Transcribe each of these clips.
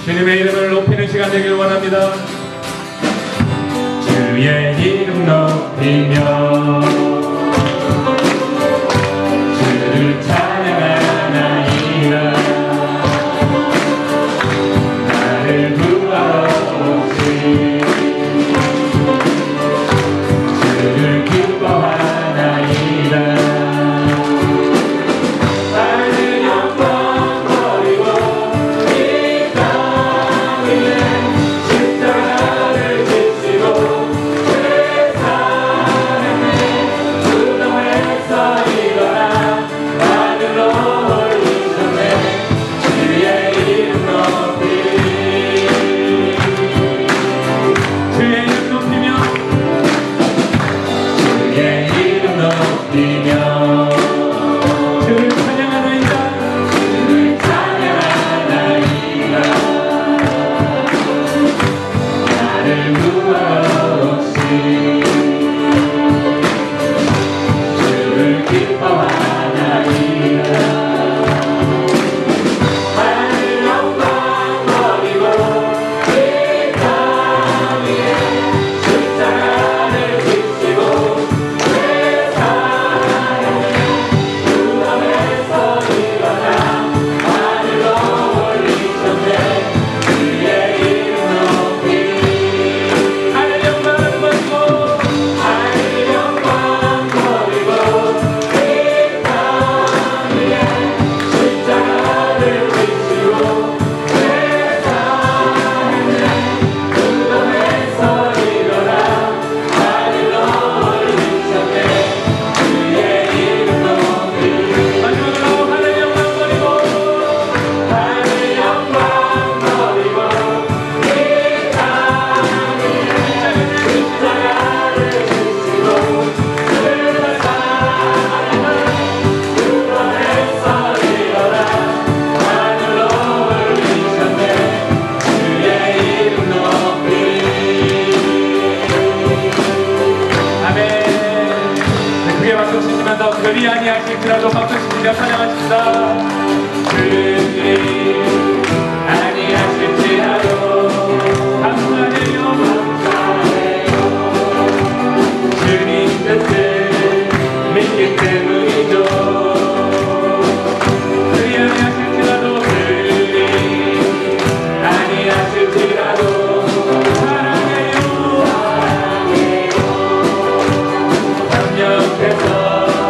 주님의 이름을 높이는 시간 되길 원합니다. 주의 이름 높이며 주를 찬양하나이다. 나를 구하러 오신 주를 기뻐하나이다. 그리 아니하실지라도 박수 치시며 찬양하십시다. 그리 아니하실지라도 감사해요. 주님 뜻을 믿기 때문이죠. 그리 아니하실지라도 사랑해요. 협력해서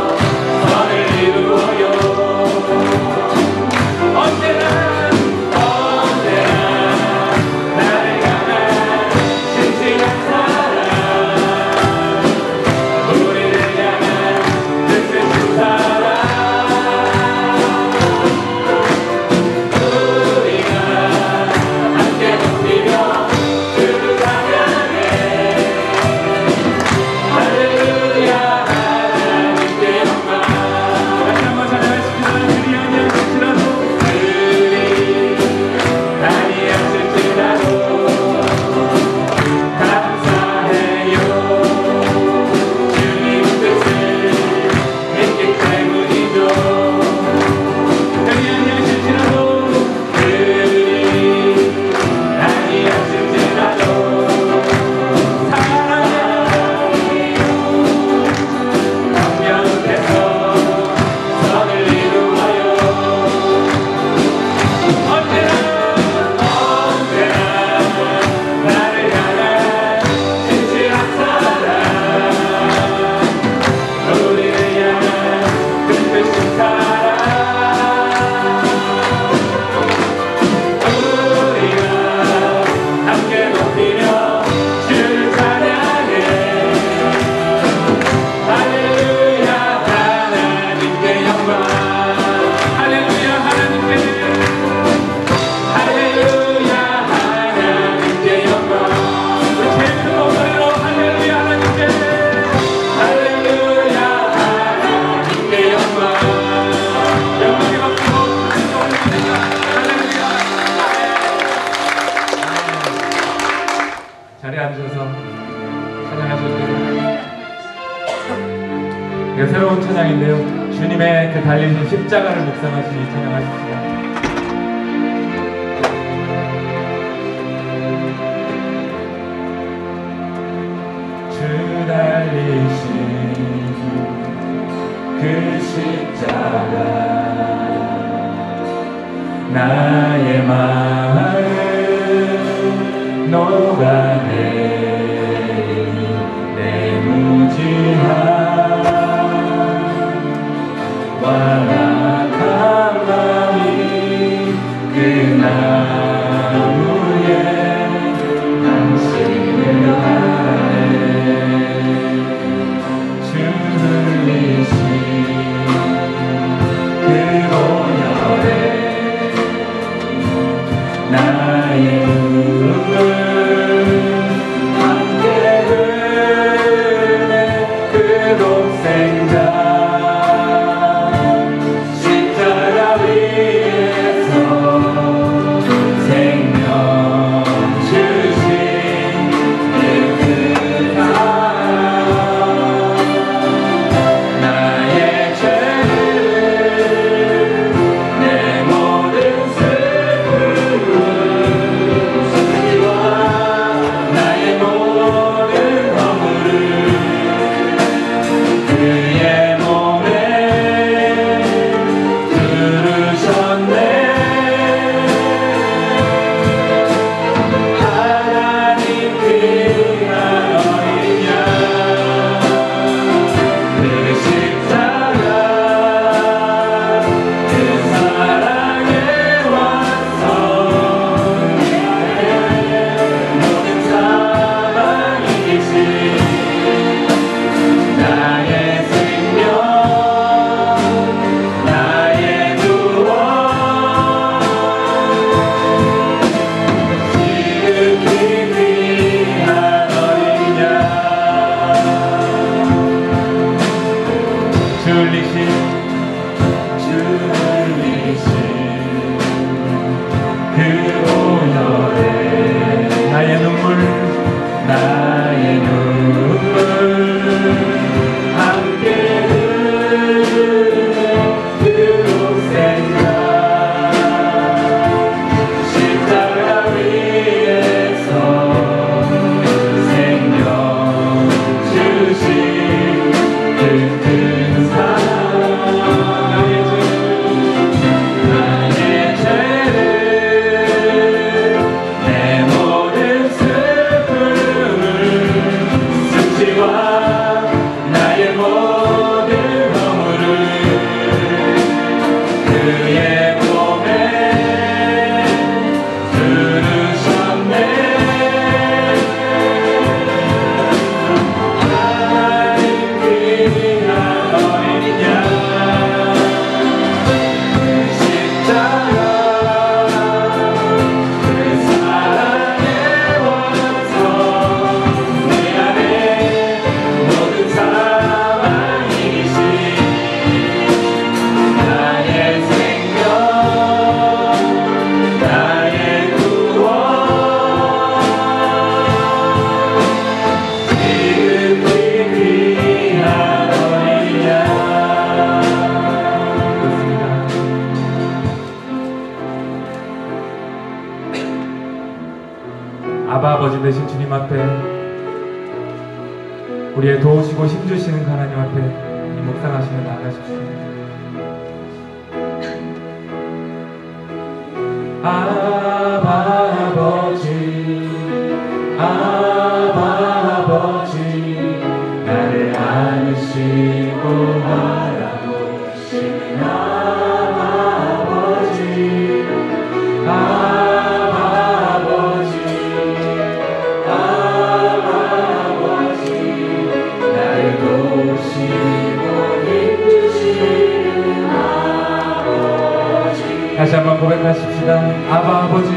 새로운 찬양인데요. 주님의 그 달리신 십자가를 묵상하시니 찬양하십시다. 나의 마음 녹아내린 내 무지한 완악한 마음이 그 나무에 당신을 바라네. 주 흘리신 그 보혈에 나의 눈물 함께 흐르네. 그 독생자 십자가 위에서 생명 주신 그 사랑 나의 죄를 내 모든 슬픔을 수치와 나의 모든 허물을 그의 몸에 두르셨네. 하나님 귀한 어린 양 그 십자가 그 사랑의 완성 모든 사망 이기신 나의 생명 나의 구원 지극히 귀한 어린 양 주 흘리신 그 보혈에 나의 눈물 함께 흐르네. 그 독생자 십자가 위에서 생명 주신 그 큰 사랑 나의 죄를 내 모든 슬픔을 수치와 나의 모든 허물을 그의 몸에 두르셨네. 하나님 귀한 어린 양 그 십자가 그 사랑의 완성 내 안에 모든 사망 이기신 나의 생명 나의 구원 지극히 귀한 어린 양. 그렇습니다. 아바 아버지 되신 주님 앞에 우리의 도우시고 힘주시는 하나님 앞에 이 묵상하시며 나아가십시오. 아바 아버지 나를 안으시고 바라보시는 아바 아버지 나를 도우시고 힘주시는 아버지. 다시 한번 고백하십시다. 아바 아버지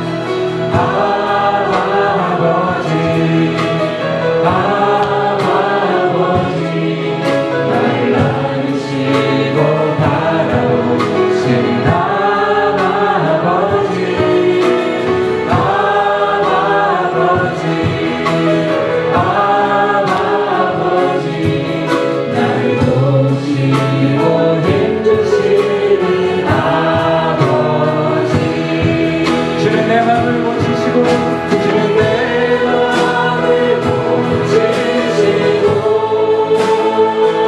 나를 안으시고 바라보시는 아버지 나를 도우시고 힘주시는 아버지. 주는 내 마음을 고치시고 주는 내 마음을 고치시고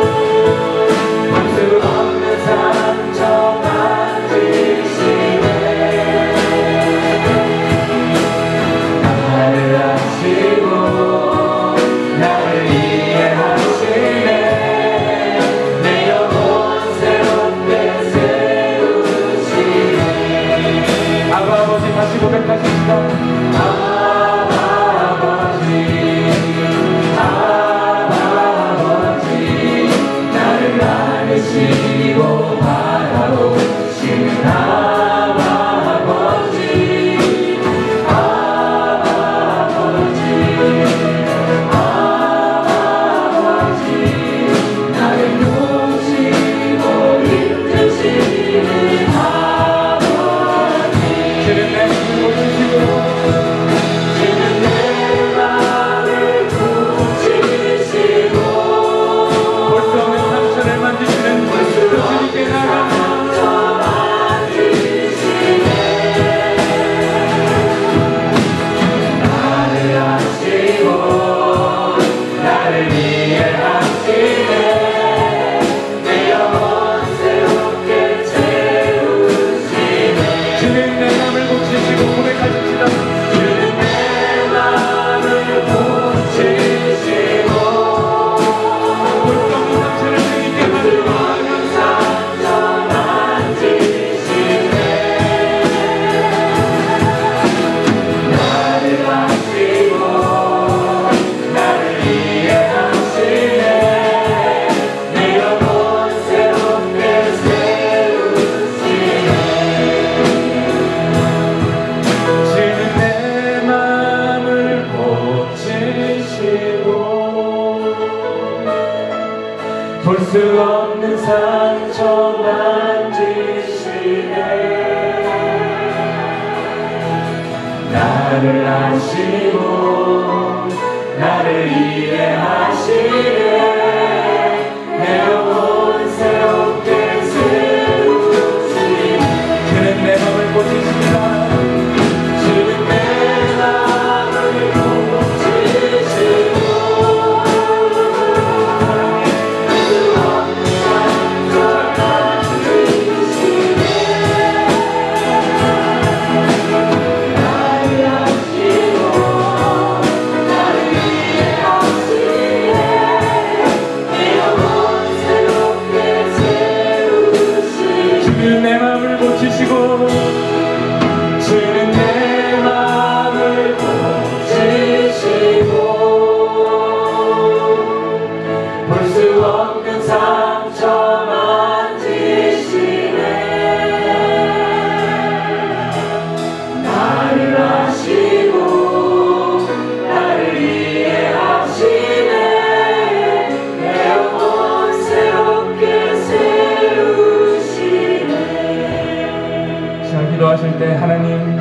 볼수 없는 상처 만지시네. 고백하십시다. 아버지 나를 안으시고 바라보시는 아버지 나를 보시고 힘드시는 아버지 주는 내 맘을 고치시고 볼수 없는 상처를 만지시는 그 주님께 나아갑니다. 볼 수 없는 상처 만지시네. 나를 아시고 나를 이해하시네. 내 영혼 새롭게 세우시네. 주는 내 맘을 고치십니다. 주는 내 맘을 고치시고 주는 내 맘을 고치시고 주는 내 맘을 고치시고 볼 수 없는 상처 만지시네. 나를 아시고 나를 이해하시네. 내 영혼 새롭게 세우시네. 기도하실 때 하나님